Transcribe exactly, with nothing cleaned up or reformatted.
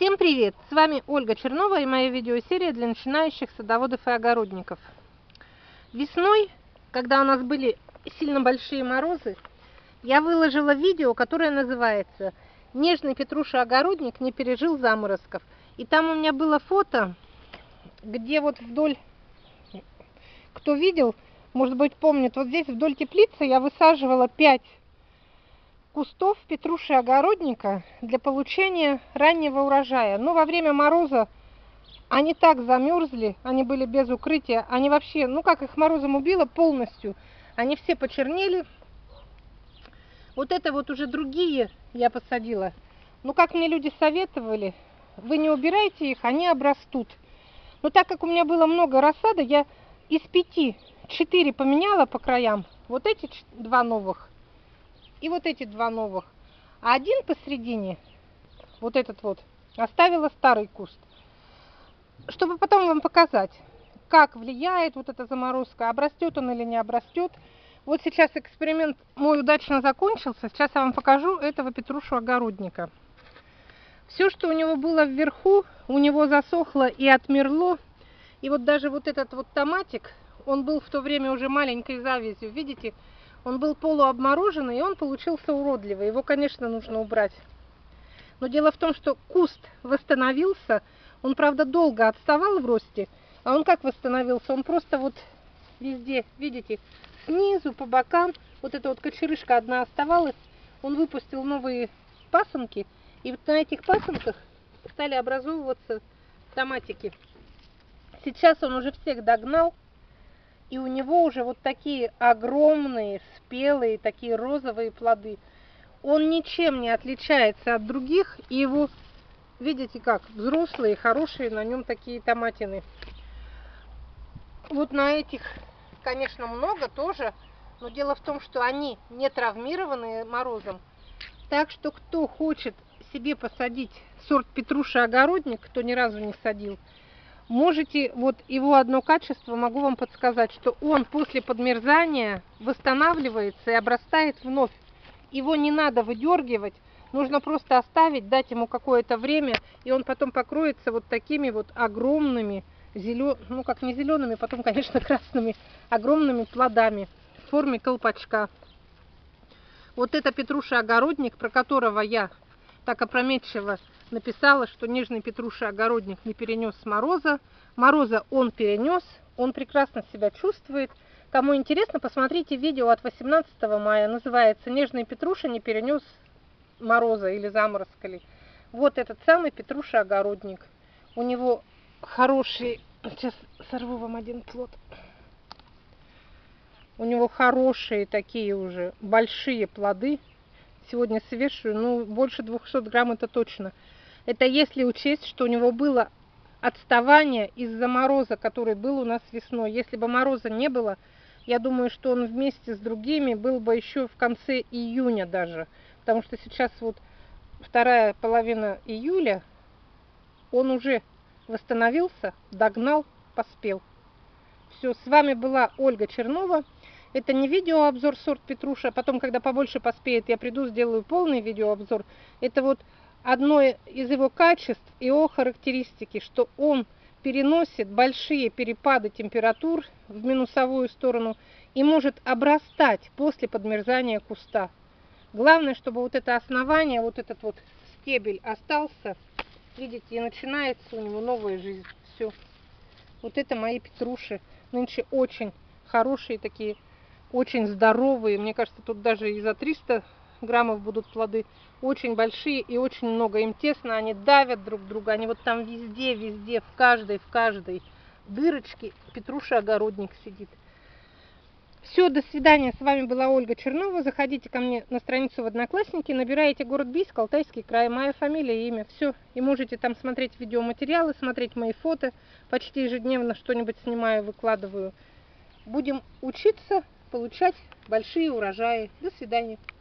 Всем привет! С вами Ольга Чернова и моя видеосерия для начинающих садоводов и огородников. Весной, когда у нас были сильно большие морозы, я выложила видео, которое называется «Нежный петруша-огородник не пережил заморозков». И там у меня было фото, где вот вдоль, кто видел, может быть помнит, вот здесь вдоль теплицы я высаживала пять кустов петруши-огородника для получения раннего урожая. Но во время мороза они так замерзли, они были без укрытия, они вообще, ну как их морозом убило полностью, они все почернели. Вот это вот уже другие я посадила. Ну как мне люди советовали, вы не убирайте их, они обрастут. Но так как у меня было много рассады, я из пяти четыре поменяла по краям. Вот эти два новых. И вот эти два новых. А один посередине, вот этот вот, оставила старый куст. Чтобы потом вам показать, как влияет вот эта заморозка, обрастет он или не обрастет. Вот сейчас эксперимент мой удачно закончился. Сейчас я вам покажу этого петрушу-огородника. Все, что у него было вверху, у него засохло и отмерло. И вот даже вот этот вот томатик, он был в то время уже маленькой завязью, видите? Он был полуобмороженный, и он получился уродливый. Его, конечно, нужно убрать. Но дело в том, что куст восстановился. Он, правда, долго отставал в росте. А он как восстановился? Он просто вот везде, видите, снизу, по бокам. Вот эта вот кочерышка одна оставалась. Он выпустил новые пасынки. И вот на этих пасынках стали образовываться томатики. Сейчас он уже всех догнал. И у него уже вот такие огромные, спелые, такие розовые плоды. Он ничем не отличается от других. И его, видите как, взрослые, хорошие, на нем такие томатины. Вот на этих, конечно, много тоже. Но дело в том, что они не травмированы морозом. Так что кто хочет себе посадить сорт петруша-огородник, кто ни разу не садил, можете, вот его одно качество могу вам подсказать, что он после подмерзания восстанавливается и обрастает вновь. Его не надо выдергивать, нужно просто оставить, дать ему какое-то время, и он потом покроется вот такими вот огромными, зелё... ну как не зелеными, потом, конечно, красными, огромными плодами в форме колпачка. Вот это петруша-огородник, про которого я так опрометчиво написала, что нежный петруша-огородник не перенес мороза. Мороза он перенес, он прекрасно себя чувствует. Кому интересно, посмотрите видео от восемнадцатого мая. Называется «Нежный петруша не перенес мороза» или заморозка. Вот этот самый петруша-огородник. У него хороший... Сейчас сорву вам один плод. У него хорошие такие уже большие плоды. Сегодня свешиваю, ну больше двухсот грамм это точно. Это если учесть, что у него было отставание из-за мороза, который был у нас весной. Если бы мороза не было, я думаю, что он вместе с другими был бы еще в конце июня даже. Потому что сейчас вот вторая половина июля, он уже восстановился, догнал, поспел. Все, с вами была Ольга Чернова. Это не видеообзор сорт петруша. Потом, когда побольше поспеет, я приду, сделаю полный видеообзор. Это вот одно из его качеств и его характеристики, что он переносит большие перепады температур в минусовую сторону и может обрастать после подмерзания куста. Главное, чтобы вот это основание, вот этот вот стебель остался. Видите, и начинается у него новая жизнь. Все. Вот это мои петруши. Нынче очень хорошие такие, очень здоровые. Мне кажется, тут даже и за триста граммов будут плоды. Очень большие и очень много. Им тесно, они давят друг друга. Они вот там везде, везде, в каждой, в каждой дырочке петруша-огородник сидит. Все, до свидания. С вами была Ольга Чернова. Заходите ко мне на страницу в Одноклассники, набираете город Бийск, Алтайский край, моя фамилия и имя. Все. И можете там смотреть видеоматериалы, смотреть мои фото. Почти ежедневно что-нибудь снимаю, выкладываю. Будем учиться получать большие урожаи. До свидания.